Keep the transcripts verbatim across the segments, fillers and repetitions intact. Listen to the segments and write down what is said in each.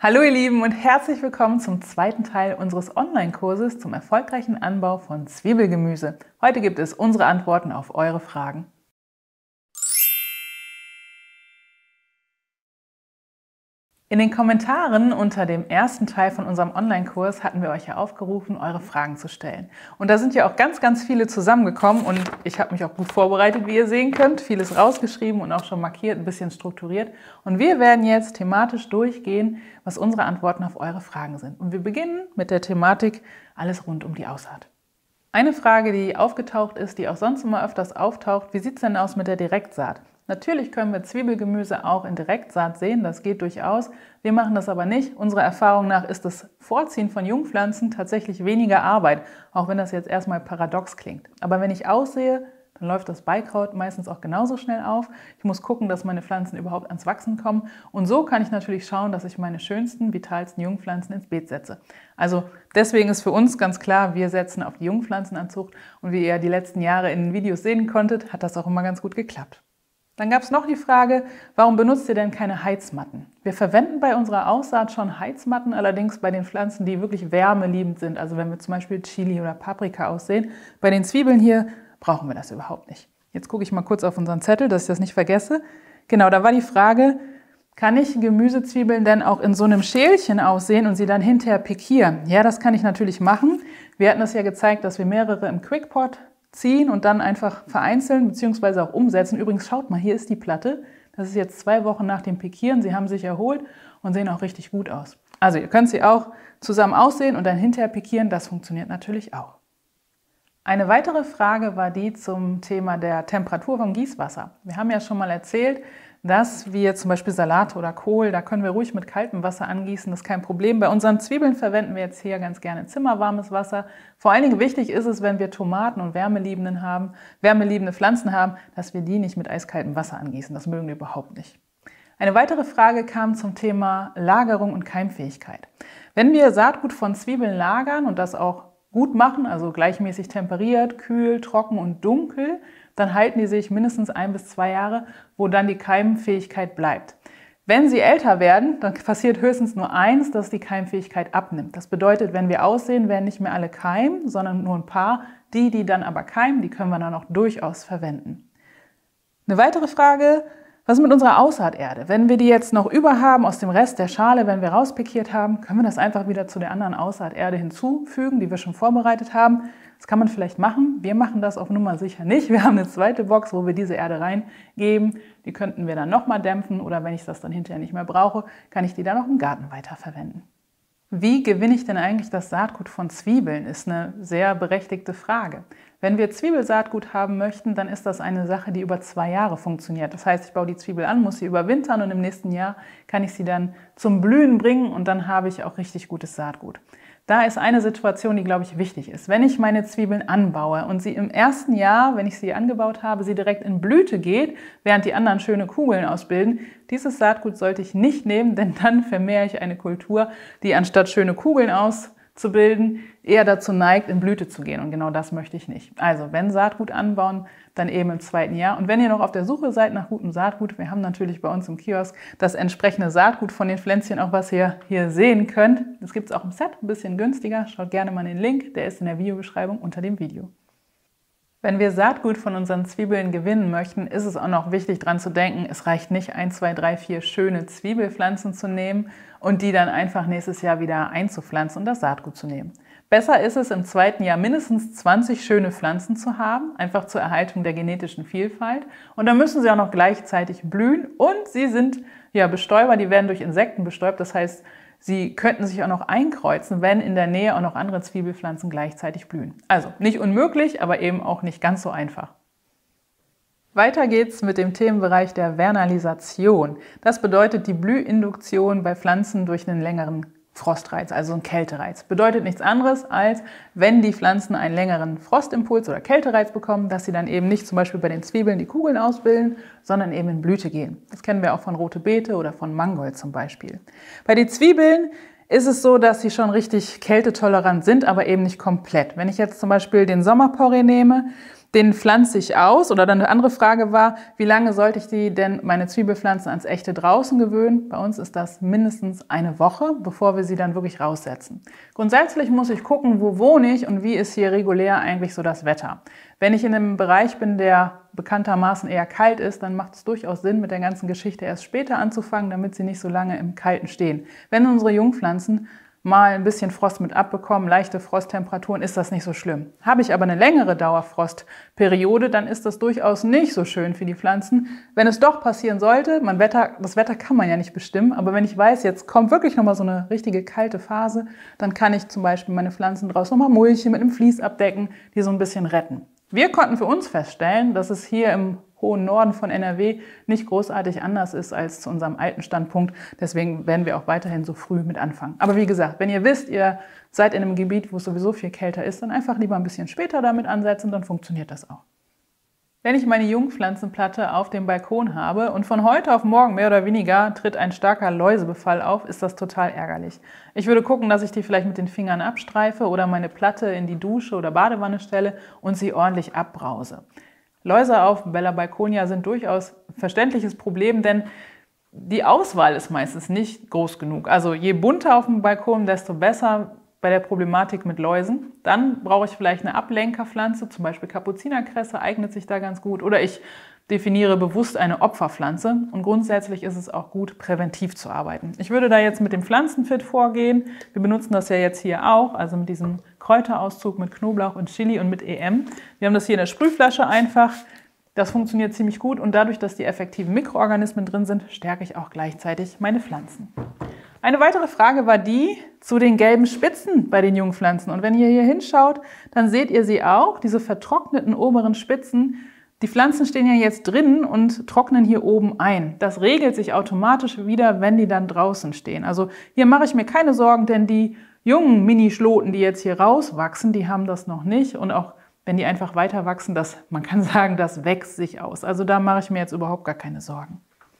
Hallo ihr Lieben und herzlich willkommen zum zweiten Teil unseres Online-Kurses zum erfolgreichen Anbau von Zwiebelgemüse. Heute gibt es unsere Antworten auf eure Fragen. In den Kommentaren unter dem ersten Teil von unserem Online-Kurs hatten wir euch ja aufgerufen, eure Fragen zu stellen. Und da sind ja auch ganz, ganz viele zusammengekommen und ich habe mich auch gut vorbereitet, wie ihr sehen könnt. Vieles rausgeschrieben und auch schon markiert, ein bisschen strukturiert. Und wir werden jetzt thematisch durchgehen, was unsere Antworten auf eure Fragen sind. Und wir beginnen mit der Thematik alles rund um die Aussaat. Eine Frage, die aufgetaucht ist, die auch sonst immer öfters auftaucht: Wie sieht es denn aus mit der Direktsaat? Natürlich können wir Zwiebelgemüse auch in Direktsaat säen, das geht durchaus. Wir machen das aber nicht. Unserer Erfahrung nach ist das Vorziehen von Jungpflanzen tatsächlich weniger Arbeit, auch wenn das jetzt erstmal paradox klingt. Aber wenn ich aussehe, dann läuft das Beikraut meistens auch genauso schnell auf. Ich muss gucken, dass meine Pflanzen überhaupt ans Wachsen kommen. Und so kann ich natürlich schauen, dass ich meine schönsten, vitalsten Jungpflanzen ins Beet setze. Also deswegen ist für uns ganz klar, wir setzen auf die Jungpflanzenanzucht. Und wie ihr die letzten Jahre in den Videos sehen konntet, hat das auch immer ganz gut geklappt. Dann gab es noch die Frage, warum benutzt ihr denn keine Heizmatten? Wir verwenden bei unserer Aussaat schon Heizmatten, allerdings bei den Pflanzen, die wirklich wärmeliebend sind. Also wenn wir zum Beispiel Chili oder Paprika aussehen. Bei den Zwiebeln hier brauchen wir das überhaupt nicht. Jetzt gucke ich mal kurz auf unseren Zettel, dass ich das nicht vergesse. Genau, da war die Frage, kann ich Gemüsezwiebeln denn auch in so einem Schälchen aussehen und sie dann hinterher pikieren? Ja, das kann ich natürlich machen. Wir hatten das ja gezeigt, dass wir mehrere im Quickpot ziehen und dann einfach vereinzeln bzw. auch umsetzen. Übrigens, schaut mal, hier ist die Platte. Das ist jetzt zwei Wochen nach dem Pikieren. Sie haben sich erholt und sehen auch richtig gut aus. Also ihr könnt sie auch zusammen aussehen und dann hinterher pikieren. Das funktioniert natürlich auch. Eine weitere Frage war die zum Thema der Temperatur vom Gießwasser. Wir haben ja schon mal erzählt, dass wir zum Beispiel Salate oder Kohl, da können wir ruhig mit kaltem Wasser angießen, das ist kein Problem. Bei unseren Zwiebeln verwenden wir jetzt hier ganz gerne zimmerwarmes Wasser. Vor allen Dingen wichtig ist es, wenn wir Tomaten und wärmeliebenden haben, wärmeliebende Pflanzen haben, dass wir die nicht mit eiskaltem Wasser angießen. Das mögen wir überhaupt nicht. Eine weitere Frage kam zum Thema Lagerung und Keimfähigkeit. Wenn wir Saatgut von Zwiebeln lagern und das auch gut machen, also gleichmäßig temperiert, kühl, trocken und dunkel, dann halten die sich mindestens ein bis zwei Jahre, wo dann die Keimfähigkeit bleibt. Wenn sie älter werden, dann passiert höchstens nur eins, dass die Keimfähigkeit abnimmt. Das bedeutet, wenn wir aussehen, werden nicht mehr alle keimen, sondern nur ein paar. Die, die dann aber keimen, die können wir dann auch durchaus verwenden. Eine weitere Frage: Was ist mit unserer Aussaaterde? Wenn wir die jetzt noch über haben aus dem Rest der Schale, wenn wir rauspikiert haben, können wir das einfach wieder zu der anderen Aussaaterde hinzufügen, die wir schon vorbereitet haben. Das kann man vielleicht machen. Wir machen das auf Nummer sicher nicht. Wir haben eine zweite Box, wo wir diese Erde reingeben. Die könnten wir dann nochmal dämpfen oder wenn ich das dann hinterher nicht mehr brauche, kann ich die dann auch im Garten weiterverwenden. Wie gewinne ich denn eigentlich das Saatgut von Zwiebeln, ist eine sehr berechtigte Frage. Wenn wir Zwiebelsaatgut haben möchten, dann ist das eine Sache, die über zwei Jahre funktioniert. Das heißt, ich baue die Zwiebel an, muss sie überwintern und im nächsten Jahr kann ich sie dann zum Blühen bringen und dann habe ich auch richtig gutes Saatgut. Da ist eine Situation, die, glaube ich, wichtig ist. Wenn ich meine Zwiebeln anbaue und sie im ersten Jahr, wenn ich sie angebaut habe, sie direkt in Blüte geht, während die anderen schöne Kugeln ausbilden, dieses Saatgut sollte ich nicht nehmen, denn dann vermehre ich eine Kultur, die anstatt schöne Kugeln auszubilden, eher dazu neigt, in Blüte zu gehen. Und genau das möchte ich nicht. Also, wenn Saatgut anbauen, dann eben im zweiten Jahr. Und wenn ihr noch auf der Suche seid nach gutem Saatgut, wir haben natürlich bei uns im Kiosk das entsprechende Saatgut von den Pflänzchen, auch was ihr hier sehen könnt. Das gibt es auch im Set, ein bisschen günstiger. Schaut gerne mal in den Link, der ist in der Videobeschreibung unter dem Video. Wenn wir Saatgut von unseren Zwiebeln gewinnen möchten, ist es auch noch wichtig daran zu denken, es reicht nicht ein, zwei, drei, vier schöne Zwiebelpflanzen zu nehmen und die dann einfach nächstes Jahr wieder einzupflanzen und das Saatgut zu nehmen. Besser ist es, im zweiten Jahr mindestens zwanzig schöne Pflanzen zu haben, einfach zur Erhaltung der genetischen Vielfalt. Und dann müssen sie auch noch gleichzeitig blühen und sie sind ja Bestäuber, die werden durch Insekten bestäubt. Das heißt, sie könnten sich auch noch einkreuzen, wenn in der Nähe auch noch andere Zwiebelpflanzen gleichzeitig blühen. Also nicht unmöglich, aber eben auch nicht ganz so einfach. Weiter geht's mit dem Themenbereich der Vernalisation. Das bedeutet die Blühinduktion bei Pflanzen durch einen längeren Frostreiz, also ein Kältereiz. Bedeutet nichts anderes, als wenn die Pflanzen einen längeren Frostimpuls oder Kältereiz bekommen, dass sie dann eben nicht zum Beispiel bei den Zwiebeln die Kugeln ausbilden, sondern eben in Blüte gehen. Das kennen wir auch von Rote Beete oder von Mangold zum Beispiel. Bei den Zwiebeln ist es so, dass sie schon richtig kältetolerant sind, aber eben nicht komplett. Wenn ich jetzt zum Beispiel den Sommerporree nehme, Den pflanze ich aus. Oder dann eine andere Frage war, wie lange sollte ich die denn meine Zwiebelpflanzen ans echte draußen gewöhnen? Bei uns ist das mindestens eine Woche, bevor wir sie dann wirklich raussetzen. Grundsätzlich muss ich gucken, wo wohne ich und wie ist hier regulär eigentlich so das Wetter. Wenn ich in einem Bereich bin, der bekanntermaßen eher kalt ist, dann macht es durchaus Sinn, mit der ganzen Geschichte erst später anzufangen, damit sie nicht so lange im Kalten stehen. Wenn unsere Jungpflanzen mal ein bisschen Frost mit abbekommen, leichte Frosttemperaturen, ist das nicht so schlimm. Habe ich aber eine längere Dauerfrostperiode, dann ist das durchaus nicht so schön für die Pflanzen. Wenn es doch passieren sollte, mein Wetter, das Wetter kann man ja nicht bestimmen, aber wenn ich weiß, jetzt kommt wirklich nochmal so eine richtige kalte Phase, dann kann ich zum Beispiel meine Pflanzen draußen nochmal Mulchen mit einem Vlies abdecken, die so ein bisschen retten. Wir konnten für uns feststellen, dass es hier im hohen Norden von N R W nicht großartig anders ist als zu unserem alten Standpunkt. Deswegen werden wir auch weiterhin so früh mit anfangen. Aber wie gesagt, wenn ihr wisst, ihr seid in einem Gebiet, wo es sowieso viel kälter ist, dann einfach lieber ein bisschen später damit ansetzen, dann funktioniert das auch. Wenn ich meine Jungpflanzenplatte auf dem Balkon habe und von heute auf morgen mehr oder weniger tritt ein starker Läusebefall auf, ist das total ärgerlich. Ich würde gucken, dass ich die vielleicht mit den Fingern abstreife oder meine Platte in die Dusche oder Badewanne stelle und sie ordentlich abbrause. Läuse auf Bella Balkonia sind durchaus ein verständliches Problem, denn die Auswahl ist meistens nicht groß genug. Also je bunter auf dem Balkon, desto besser bei der Problematik mit Läusen. Dann brauche ich vielleicht eine Ablenkerpflanze, zum Beispiel Kapuzinerkresse eignet sich da ganz gut. Oder ich definiere bewusst eine Opferpflanze und grundsätzlich ist es auch gut, präventiv zu arbeiten. Ich würde da jetzt mit dem Pflanzenfit vorgehen. Wir benutzen das ja jetzt hier auch, also mit diesem Kräuterauszug mit Knoblauch und Chili und mit E M. Wir haben das hier in der Sprühflasche einfach. Das funktioniert ziemlich gut und dadurch, dass die effektiven Mikroorganismen drin sind, stärke ich auch gleichzeitig meine Pflanzen. Eine weitere Frage war die zu den gelben Spitzen bei den Jungpflanzen. Und wenn ihr hier hinschaut, dann seht ihr sie auch, diese vertrockneten oberen Spitzen. Die Pflanzen stehen ja jetzt drin und trocknen hier oben ein. Das regelt sich automatisch wieder, wenn die dann draußen stehen. Also hier mache ich mir keine Sorgen, denn die jungen Mini-Schloten, die jetzt hier rauswachsen, die haben das noch nicht. Und auch wenn die einfach weiter wachsen, das, man kann sagen, das wächst sich aus. Also da mache ich mir jetzt überhaupt gar keine Sorgen.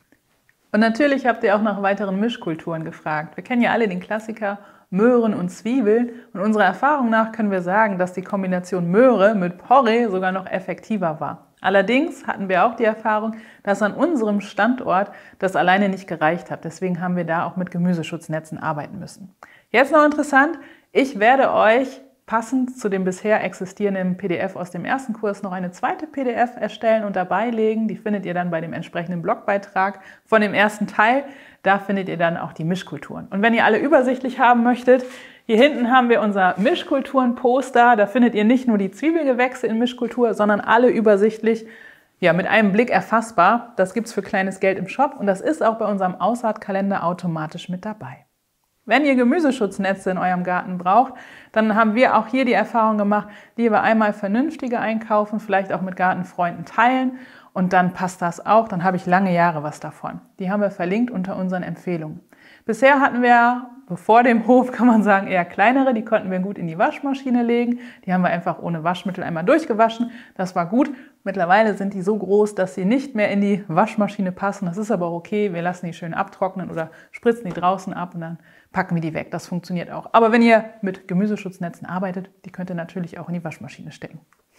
Und natürlich habt ihr auch nach weiteren Mischkulturen gefragt. Wir kennen ja alle den Klassiker Möhren und Zwiebeln. Und unserer Erfahrung nach können wir sagen, dass die Kombination Möhre mit Porree sogar noch effektiver war. Allerdings hatten wir auch die Erfahrung, dass an unserem Standort das alleine nicht gereicht hat. Deswegen haben wir da auch mit Gemüseschutznetzen arbeiten müssen. Jetzt noch interessant, ich werde euch passend zu dem bisher existierenden P D F aus dem ersten Kurs noch eine zweite P D F erstellen und dabei legen. Die findet ihr dann bei dem entsprechenden Blogbeitrag von dem ersten Teil. Da findet ihr dann auch die Mischkulturen. Und wenn ihr alle übersichtlich haben möchtet, hier hinten haben wir unser Mischkulturen-Poster. Da findet ihr nicht nur die Zwiebelgewächse in Mischkultur, sondern alle übersichtlich, ja, mit einem Blick erfassbar. Das gibt es für kleines Geld im Shop und das ist auch bei unserem Aussaatkalender automatisch mit dabei. Wenn ihr Gemüseschutznetze in eurem Garten braucht, dann haben wir auch hier die Erfahrung gemacht, lieber einmal vernünftige einkaufen, vielleicht auch mit Gartenfreunden teilen und dann passt das auch, dann habe ich lange Jahre was davon. Die haben wir verlinkt unter unseren Empfehlungen. Bisher hatten wir, bevor dem Hof kann man sagen, eher kleinere, die konnten wir gut in die Waschmaschine legen. Die haben wir einfach ohne Waschmittel einmal durchgewaschen, das war gut. Mittlerweile sind die so groß, dass sie nicht mehr in die Waschmaschine passen. Das ist aber auch okay, wir lassen die schön abtrocknen oder spritzen die draußen ab und dann packen wir die weg. Das funktioniert auch. Aber wenn ihr mit Gemüseschutznetzen arbeitet, die könnt ihr natürlich auch in die Waschmaschine stecken.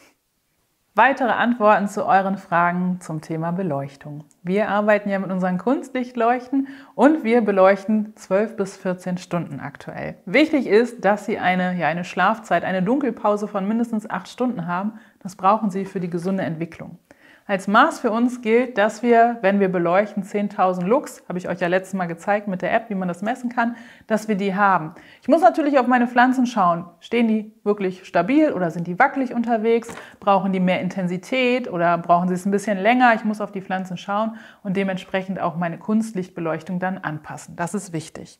Weitere Antworten zu euren Fragen zum Thema Beleuchtung. Wir arbeiten ja mit unseren Kunstlichtleuchten und wir beleuchten zwölf bis vierzehn Stunden aktuell. Wichtig ist, dass Sie eine, ja, eine Schlafzeit, eine Dunkelpause von mindestens acht Stunden haben. Das brauchen Sie für die gesunde Entwicklung. Als Maß für uns gilt, dass wir, wenn wir beleuchten, zehntausend Lux, habe ich euch ja letztes Mal gezeigt mit der App, wie man das messen kann, dass wir die haben. Ich muss natürlich auf meine Pflanzen schauen. Stehen die wirklich stabil oder sind die wackelig unterwegs? Brauchen die mehr Intensität oder brauchen sie es ein bisschen länger? Ich muss auf die Pflanzen schauen und dementsprechend auch meine Kunstlichtbeleuchtung dann anpassen. Das ist wichtig.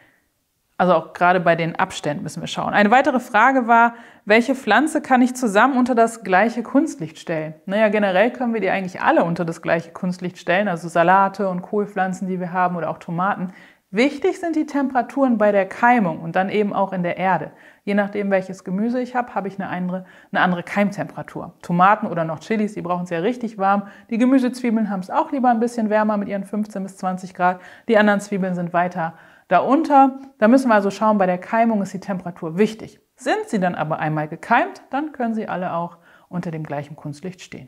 Also auch gerade bei den Abständen müssen wir schauen. Eine weitere Frage war, welche Pflanze kann ich zusammen unter das gleiche Kunstlicht stellen? Naja, generell können wir die eigentlich alle unter das gleiche Kunstlicht stellen, also Salate und Kohlpflanzen, die wir haben oder auch Tomaten. Wichtig sind die Temperaturen bei der Keimung und dann eben auch in der Erde. Je nachdem, welches Gemüse ich habe, habe ich eine andere, eine andere Keimtemperatur. Tomaten oder noch Chilis, die brauchen es ja richtig warm. Die Gemüsezwiebeln haben es auch lieber ein bisschen wärmer mit ihren fünfzehn bis zwanzig Grad. Die anderen Zwiebeln sind weiter darunter. Da müssen wir also schauen, bei der Keimung ist die Temperatur wichtig. Sind sie dann aber einmal gekeimt, dann können sie alle auch unter dem gleichen Kunstlicht stehen.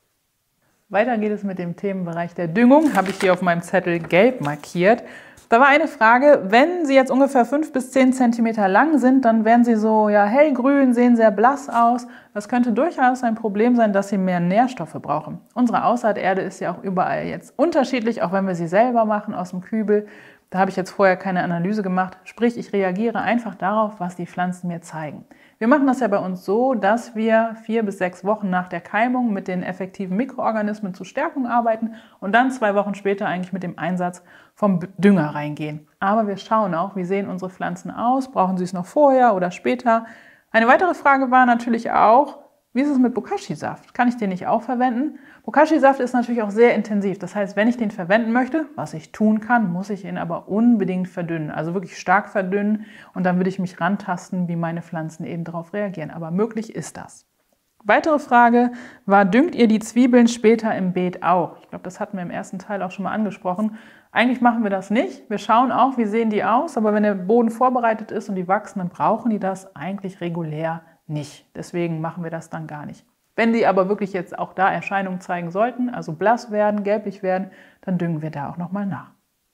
Weiter geht es mit dem Themenbereich der Düngung, habe ich hier auf meinem Zettel gelb markiert. Da war eine Frage, wenn sie jetzt ungefähr fünf bis zehn Zentimeter lang sind, dann werden sie so ja, hellgrün, sehen sehr blass aus. Das könnte durchaus ein Problem sein, dass sie mehr Nährstoffe brauchen. Unsere Aussaaterde ist ja auch überall jetzt unterschiedlich, auch wenn wir sie selber machen aus dem Kübel. Da habe ich jetzt vorher keine Analyse gemacht, sprich ich reagiere einfach darauf, was die Pflanzen mir zeigen. Wir machen das ja bei uns so, dass wir vier bis sechs Wochen nach der Keimung mit den effektiven Mikroorganismen zur Stärkung arbeiten und dann zwei Wochen später eigentlich mit dem Einsatz vom Dünger reingehen. Aber wir schauen auch, wie sehen unsere Pflanzen aus, brauchen sie es noch vorher oder später. Eine weitere Frage war natürlich auch, wie ist es mit Bokashi-Saft? Kann ich den nicht auch verwenden? Bokashi-Saft ist natürlich auch sehr intensiv. Das heißt, wenn ich den verwenden möchte, was ich tun kann, muss ich ihn aber unbedingt verdünnen. Also wirklich stark verdünnen und dann würde ich mich rantasten, wie meine Pflanzen eben darauf reagieren. Aber möglich ist das. Weitere Frage war, düngt ihr die Zwiebeln später im Beet auch? Ich glaube, das hatten wir im ersten Teil auch schon mal angesprochen. Eigentlich machen wir das nicht. Wir schauen auch, wie sehen die aus, aber wenn der Boden vorbereitet ist und die wachsen, dann brauchen die das eigentlich regulär nicht. Deswegen machen wir das dann gar nicht. Wenn die aber wirklich jetzt auch da Erscheinungen zeigen sollten, also blass werden, gelblich werden, dann düngen wir da auch nochmal nach.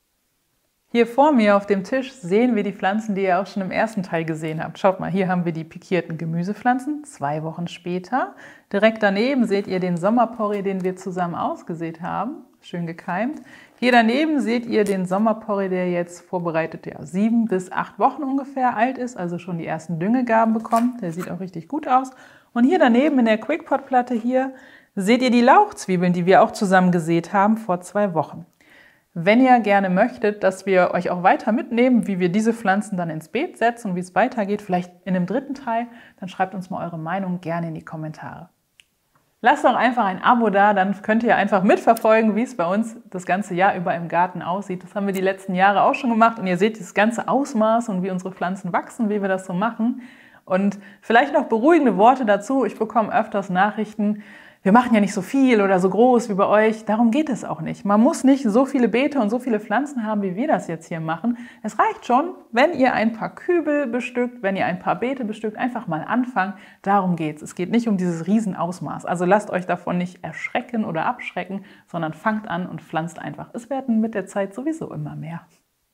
Hier vor mir auf dem Tisch sehen wir die Pflanzen, die ihr auch schon im ersten Teil gesehen habt. Schaut mal, hier haben wir die pikierten Gemüsepflanzen, zwei Wochen später. Direkt daneben seht ihr den Sommerporree, den wir zusammen ausgesät haben, schön gekeimt. Hier daneben seht ihr den Sommerporree, der jetzt vorbereitet ja, sieben bis acht Wochen ungefähr alt ist, also schon die ersten Düngegaben bekommt. Der sieht auch richtig gut aus. Und hier daneben in der Quickpot-Platte hier seht ihr die Lauchzwiebeln, die wir auch zusammen gesät haben vor zwei Wochen. Wenn ihr gerne möchtet, dass wir euch auch weiter mitnehmen, wie wir diese Pflanzen dann ins Beet setzen und wie es weitergeht, vielleicht in einem dritten Teil, dann schreibt uns mal eure Meinung gerne in die Kommentare. Lasst doch einfach ein Abo da, dann könnt ihr einfach mitverfolgen, wie es bei uns das ganze Jahr über im Garten aussieht. Das haben wir die letzten Jahre auch schon gemacht und ihr seht das ganze Ausmaß und wie unsere Pflanzen wachsen, wie wir das so machen. Und vielleicht noch beruhigende Worte dazu. Ich bekomme öfters Nachrichten, wir machen ja nicht so viel oder so groß wie bei euch. Darum geht es auch nicht. Man muss nicht so viele Beete und so viele Pflanzen haben, wie wir das jetzt hier machen. Es reicht schon, wenn ihr ein paar Kübel bestückt, wenn ihr ein paar Beete bestückt, einfach mal anfangen. Darum geht es. Es geht nicht um dieses Riesenausmaß. Also lasst euch davon nicht erschrecken oder abschrecken, sondern fangt an und pflanzt einfach. Es werden mit der Zeit sowieso immer mehr.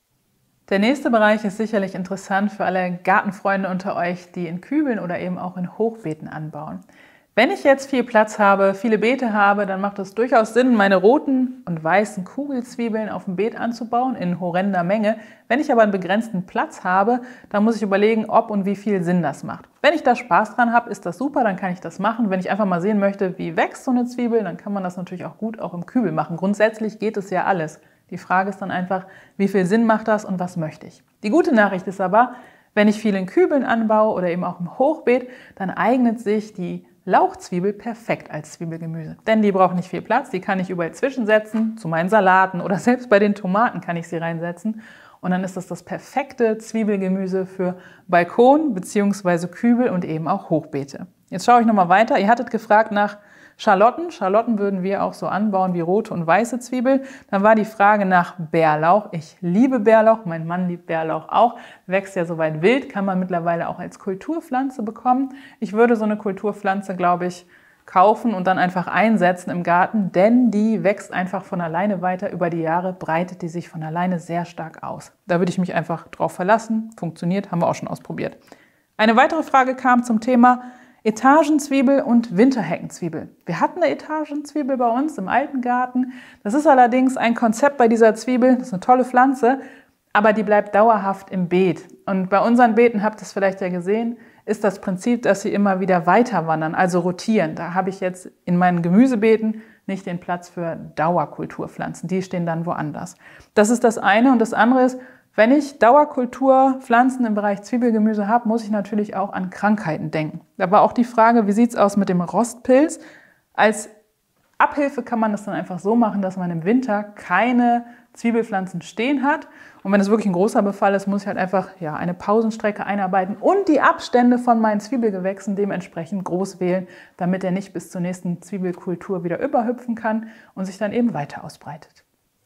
Der nächste Bereich ist sicherlich interessant für alle Gartenfreunde unter euch, die in Kübeln oder eben auch in Hochbeeten anbauen. Wenn ich jetzt viel Platz habe, viele Beete habe, dann macht es durchaus Sinn, meine roten und weißen Kugelzwiebeln auf dem Beet anzubauen, in horrender Menge. Wenn ich aber einen begrenzten Platz habe, dann muss ich überlegen, ob und wie viel Sinn das macht. Wenn ich da Spaß dran habe, ist das super, dann kann ich das machen. Wenn ich einfach mal sehen möchte, wie wächst so eine Zwiebel, dann kann man das natürlich auch gut auch im Kübel machen. Grundsätzlich geht es ja alles. Die Frage ist dann einfach, wie viel Sinn macht das und was möchte ich? Die gute Nachricht ist aber, wenn ich viel in Kübeln anbaue oder eben auch im Hochbeet, dann eignet sich die Lauchzwiebel perfekt als Zwiebelgemüse. Denn die braucht nicht viel Platz, die kann ich überall zwischensetzen, zu meinen Salaten oder selbst bei den Tomaten kann ich sie reinsetzen. Und dann ist das das perfekte Zwiebelgemüse für Balkon bzw. Kübel und eben auch Hochbeete. Jetzt schaue ich nochmal weiter. Ihr hattet gefragt nach Schalotten. Schalotten würden wir auch so anbauen wie rote und weiße Zwiebel. Dann war die Frage nach Bärlauch. Ich liebe Bärlauch, mein Mann liebt Bärlauch auch. Wächst ja soweit wild, kann man mittlerweile auch als Kulturpflanze bekommen. Ich würde so eine Kulturpflanze, glaube ich, kaufen und dann einfach einsetzen im Garten, denn die wächst einfach von alleine weiter. Über die Jahre breitet die sich von alleine sehr stark aus. Da würde ich mich einfach drauf verlassen. Funktioniert, haben wir auch schon ausprobiert. Eine weitere Frage kam zum Thema Etagenzwiebel und Winterheckenzwiebel. Wir hatten eine Etagenzwiebel bei uns im alten Garten. Das ist allerdings ein Konzept bei dieser Zwiebel. Das ist eine tolle Pflanze, aber die bleibt dauerhaft im Beet. Und bei unseren Beeten, habt ihr es vielleicht ja gesehen, ist das Prinzip, dass sie immer wieder weiter wandern, also rotieren. Da habe ich jetzt in meinen Gemüsebeeten nicht den Platz für Dauerkulturpflanzen. Die stehen dann woanders. Das ist das eine. Und das andere ist, wenn ich Dauerkulturpflanzen im Bereich Zwiebelgemüse habe, muss ich natürlich auch an Krankheiten denken. Da war auch die Frage, wie sieht es aus mit dem Rostpilz? Als Abhilfe kann man das dann einfach so machen, dass man im Winter keine Zwiebelpflanzen stehen hat. Und wenn es wirklich ein großer Befall ist, muss ich halt einfach ja, eine Pausenstrecke einarbeiten und die Abstände von meinen Zwiebelgewächsen dementsprechend groß wählen, damit er nicht bis zur nächsten Zwiebelkultur wieder überhüpfen kann und sich dann eben weiter ausbreitet.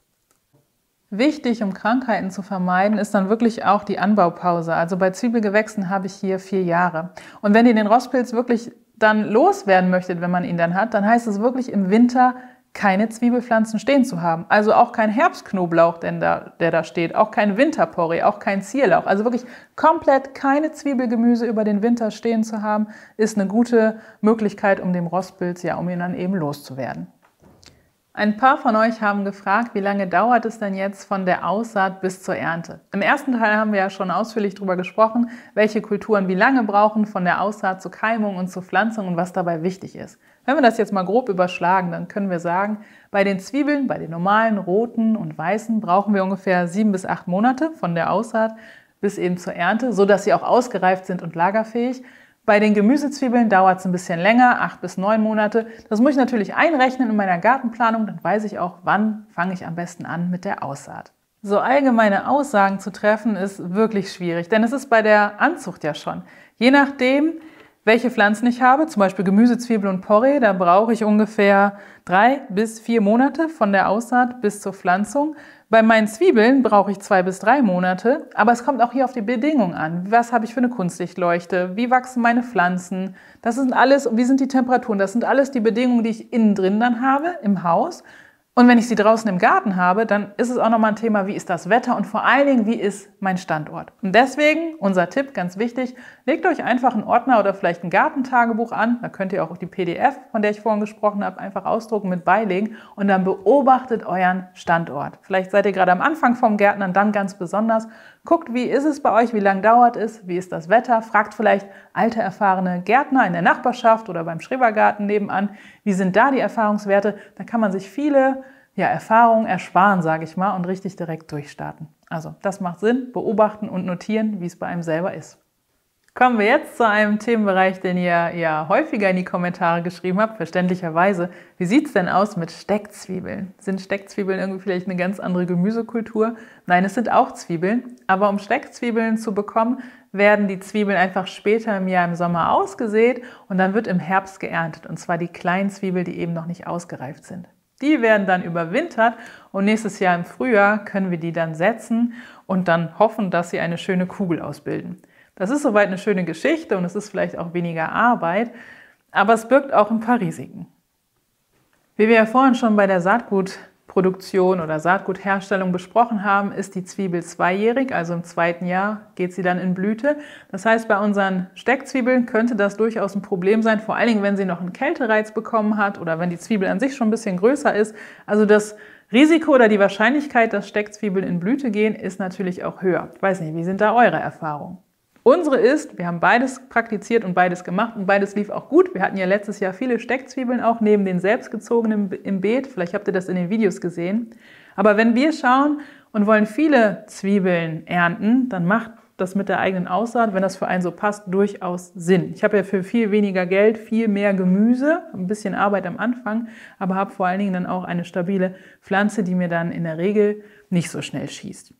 Wichtig, um Krankheiten zu vermeiden, ist dann wirklich auch die Anbaupause. Also bei Zwiebelgewächsen habe ich hier vier Jahre. Und wenn ihr den Rostpilz wirklich dann loswerden möchtet, wenn man ihn dann hat, dann heißt es wirklich im Winter keine Zwiebelpflanzen stehen zu haben. Also auch kein Herbstknoblauch, der da, der da steht, auch kein Winterporree, auch kein Zierlauch. Also wirklich komplett keine Zwiebelgemüse über den Winter stehen zu haben, ist eine gute Möglichkeit, um dem Rostpilz, ja, um ihn dann eben loszuwerden. Ein paar von euch haben gefragt, wie lange dauert es denn jetzt von der Aussaat bis zur Ernte? Im ersten Teil haben wir ja schon ausführlich darüber gesprochen, welche Kulturen wie lange brauchen von der Aussaat zur Keimung und zur Pflanzung und was dabei wichtig ist. Wenn wir das jetzt mal grob überschlagen, dann können wir sagen, bei den Zwiebeln, bei den normalen roten und weißen, brauchen wir ungefähr sieben bis acht Monate von der Aussaat bis eben zur Ernte, sodass sie auch ausgereift sind und lagerfähig. Bei den Gemüsezwiebeln dauert es ein bisschen länger, acht bis neun Monate. Das muss ich natürlich einrechnen in meiner Gartenplanung, dann weiß ich auch, wann fange ich am besten an mit der Aussaat. So allgemeine Aussagen zu treffen ist wirklich schwierig, denn es ist bei der Anzucht ja schon. Je nachdem, welche Pflanzen ich habe, zum Beispiel Gemüsezwiebel und Porree, da brauche ich ungefähr drei bis vier Monate von der Aussaat bis zur Pflanzung. Bei meinen Zwiebeln brauche ich zwei bis drei Monate, aber es kommt auch hier auf die Bedingungen an. Was habe ich für eine Kunstlichtleuchte? Wie wachsen meine Pflanzen? Das sind alles, wie sind die Temperaturen? Das sind alles die Bedingungen, die ich innen drin dann habe im Haus. Und wenn ich sie draußen im Garten habe, dann ist es auch nochmal ein Thema, wie ist das Wetter und vor allen Dingen, wie ist mein Standort. Und deswegen, unser Tipp, ganz wichtig, legt euch einfach einen Ordner oder vielleicht ein Gartentagebuch an. Da könnt ihr auch die P D F, von der ich vorhin gesprochen habe, einfach ausdrucken, mit beilegen und dann beobachtet euren Standort. Vielleicht seid ihr gerade am Anfang vom Gärtnern, dann ganz besonders. Guckt, wie ist es bei euch, wie lange dauert es, wie ist das Wetter, fragt vielleicht alte, erfahrene Gärtner in der Nachbarschaft oder beim Schrebergarten nebenan, wie sind da die Erfahrungswerte, da kann man sich viele ja, Erfahrungen ersparen, sage ich mal, und richtig direkt durchstarten. Also das macht Sinn, beobachten und notieren, wie es bei einem selber ist. Kommen wir jetzt zu einem Themenbereich, den ihr ja häufiger in die Kommentare geschrieben habt, verständlicherweise. Wie sieht es denn aus mit Steckzwiebeln? Sind Steckzwiebeln irgendwie vielleicht eine ganz andere Gemüsekultur? Nein, es sind auch Zwiebeln, aber um Steckzwiebeln zu bekommen, werden die Zwiebeln einfach später im Jahr im Sommer ausgesät und dann wird im Herbst geerntet, und zwar die kleinen Zwiebeln, die eben noch nicht ausgereift sind. Die werden dann überwintert und nächstes Jahr im Frühjahr können wir die dann setzen und dann hoffen, dass sie eine schöne Kugel ausbilden. Das ist soweit eine schöne Geschichte und es ist vielleicht auch weniger Arbeit, aber es birgt auch ein paar Risiken. Wie wir ja vorhin schon bei der Saatgutproduktion oder Saatgutherstellung besprochen haben, ist die Zwiebel zweijährig, also im zweiten Jahr geht sie dann in Blüte. Das heißt, bei unseren Steckzwiebeln könnte das durchaus ein Problem sein, vor allen Dingen, wenn sie noch einen Kältereiz bekommen hat oder wenn die Zwiebel an sich schon ein bisschen größer ist. Also das Risiko oder die Wahrscheinlichkeit, dass Steckzwiebeln in Blüte gehen, ist natürlich auch höher. Ich weiß nicht, wie sind da eure Erfahrungen? Unsere ist, wir haben beides praktiziert und beides gemacht und beides lief auch gut. Wir hatten ja letztes Jahr viele Steckzwiebeln auch neben den selbstgezogenen im Beet. Vielleicht habt ihr das in den Videos gesehen. Aber wenn wir schauen und wollen viele Zwiebeln ernten, dann macht das mit der eigenen Aussaat, wenn das für einen so passt, durchaus Sinn. Ich habe ja für viel weniger Geld viel mehr Gemüse, ein bisschen Arbeit am Anfang, aber habe vor allen Dingen dann auch eine stabile Pflanze, die mir dann in der Regel nicht so schnell schießt.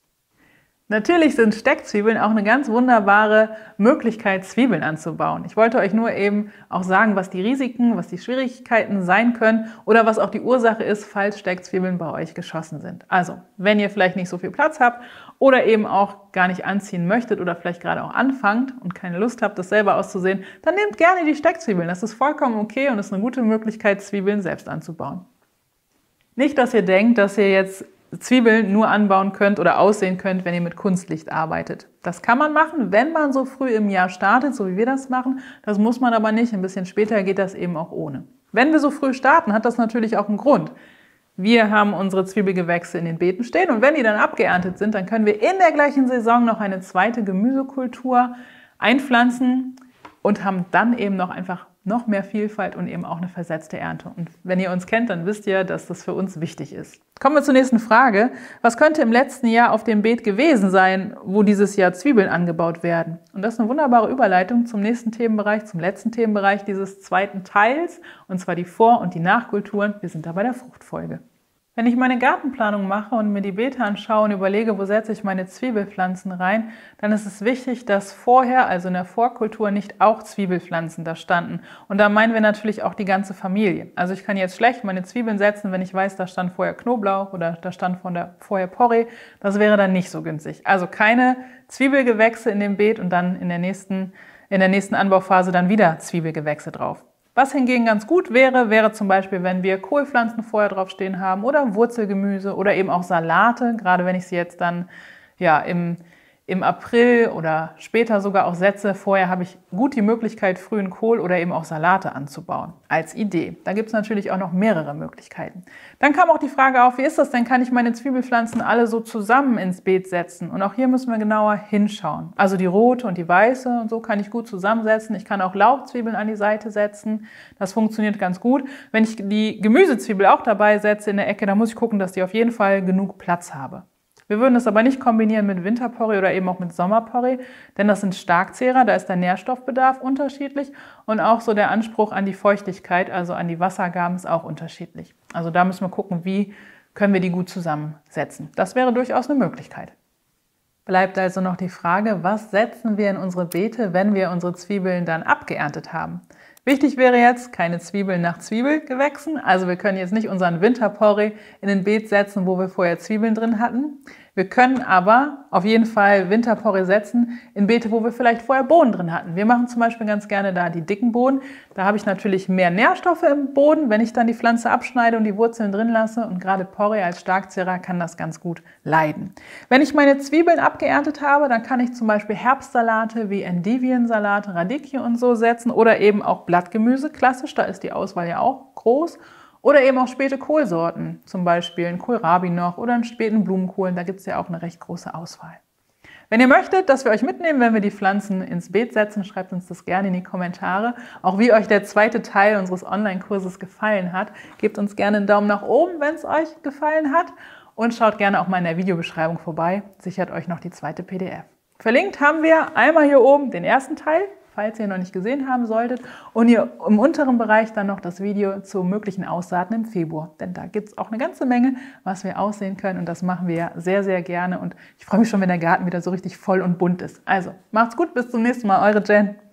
Natürlich sind Steckzwiebeln auch eine ganz wunderbare Möglichkeit, Zwiebeln anzubauen. Ich wollte euch nur eben auch sagen, was die Risiken, was die Schwierigkeiten sein können oder was auch die Ursache ist, falls Steckzwiebeln bei euch geschossen sind. Also, wenn ihr vielleicht nicht so viel Platz habt oder eben auch gar nicht anziehen möchtet oder vielleicht gerade auch anfangt und keine Lust habt, das selber auszusehen, dann nehmt gerne die Steckzwiebeln. Das ist vollkommen okay und ist eine gute Möglichkeit, Zwiebeln selbst anzubauen. Nicht, dass ihr denkt, dass ihr jetzt Zwiebeln nur anbauen könnt oder aussehen könnt, wenn ihr mit Kunstlicht arbeitet. Das kann man machen, wenn man so früh im Jahr startet, so wie wir das machen. Das muss man aber nicht. Ein bisschen später geht das eben auch ohne. Wenn wir so früh starten, hat das natürlich auch einen Grund. Wir haben unsere Zwiebelgewächse in den Beeten stehen und wenn die dann abgeerntet sind, dann können wir in der gleichen Saison noch eine zweite Gemüsekultur einpflanzen und haben dann eben noch einfach noch mehr Vielfalt und eben auch eine versetzte Ernte. Und wenn ihr uns kennt, dann wisst ihr, dass das für uns wichtig ist. Kommen wir zur nächsten Frage. Was könnte im letzten Jahr auf dem Beet gewesen sein, wo dieses Jahr Zwiebeln angebaut werden? Und das ist eine wunderbare Überleitung zum nächsten Themenbereich, zum letzten Themenbereich dieses zweiten Teils, und zwar die Vor- und die Nachkulturen. Wir sind da bei der Fruchtfolge. Wenn ich meine Gartenplanung mache und mir die Beete anschaue und überlege, wo setze ich meine Zwiebelpflanzen rein, dann ist es wichtig, dass vorher, also in der Vorkultur, nicht auch Zwiebelpflanzen da standen. Und da meinen wir natürlich auch die ganze Familie. Also ich kann jetzt schlecht meine Zwiebeln setzen, wenn ich weiß, da stand vorher Knoblauch oder da stand vorher Porree. Das wäre dann nicht so günstig. Also keine Zwiebelgewächse in dem Beet und dann in der nächsten in der nächsten Anbauphase dann wieder Zwiebelgewächse drauf. Was hingegen ganz gut wäre, wäre zum Beispiel, wenn wir Kohlpflanzen vorher drauf stehen haben oder Wurzelgemüse oder eben auch Salate, gerade wenn ich sie jetzt dann ja, im, im April oder später sogar auch setze. Vorher habe ich gut die Möglichkeit, frühen Kohl oder eben auch Salate anzubauen, als Idee. Da gibt es natürlich auch noch mehrere Möglichkeiten. Dann kam auch die Frage auf, wie ist das denn, kann ich meine Zwiebelpflanzen alle so zusammen ins Beet setzen? Und auch hier müssen wir genauer hinschauen. Also die rote und die weiße und so kann ich gut zusammensetzen. Ich kann auch Lauchzwiebeln an die Seite setzen. Das funktioniert ganz gut. Wenn ich die Gemüsezwiebel auch dabei setze in der Ecke, dann muss ich gucken, dass die auf jeden Fall genug Platz habe. Wir würden das aber nicht kombinieren mit Winterporree oder eben auch mit Sommerporree, denn das sind Starkzehrer, da ist der Nährstoffbedarf unterschiedlich und auch so der Anspruch an die Feuchtigkeit, also an die Wassergaben, ist auch unterschiedlich. Also da müssen wir gucken, wie können wir die gut zusammensetzen. Das wäre durchaus eine Möglichkeit. Bleibt also noch die Frage, was setzen wir in unsere Beete, wenn wir unsere Zwiebeln dann abgeerntet haben? Wichtig wäre jetzt, keine Zwiebeln nach Zwiebelgewächsen. Also wir können jetzt nicht unseren Winterporree in ein Beet setzen, wo wir vorher Zwiebeln drin hatten. Wir können aber auf jeden Fall Winterporree setzen in Beete, wo wir vielleicht vorher Bohnen drin hatten. Wir machen zum Beispiel ganz gerne da die dicken Bohnen. Da habe ich natürlich mehr Nährstoffe im Boden, wenn ich dann die Pflanze abschneide und die Wurzeln drin lasse. Und gerade Porree als Starkzehrer kann das ganz gut leiden. Wenn ich meine Zwiebeln abgeerntet habe, dann kann ich zum Beispiel Herbstsalate wie Endiviensalate, Radicchio und so setzen oder eben auch Blattgemüse, klassisch, da ist die Auswahl ja auch groß. Oder eben auch späte Kohlsorten, zum Beispiel einen Kohlrabi noch oder einen späten Blumenkohl, da gibt es ja auch eine recht große Auswahl. Wenn ihr möchtet, dass wir euch mitnehmen, wenn wir die Pflanzen ins Beet setzen, schreibt uns das gerne in die Kommentare. Auch wie euch der zweite Teil unseres Online-Kurses gefallen hat. Gebt uns gerne einen Daumen nach oben, wenn es euch gefallen hat. Und schaut gerne auch mal in der Videobeschreibung vorbei. Sichert euch noch die zweite P D F. Verlinkt haben wir einmal hier oben den ersten Teil, falls ihr ihn noch nicht gesehen haben solltet. Und hier im unteren Bereich dann noch das Video zu möglichen Aussaaten im Februar. Denn da gibt es auch eine ganze Menge, was wir aussehen können. Und das machen wir sehr, sehr gerne. Und ich freue mich schon, wenn der Garten wieder so richtig voll und bunt ist. Also, macht's gut, bis zum nächsten Mal. Eure Jen.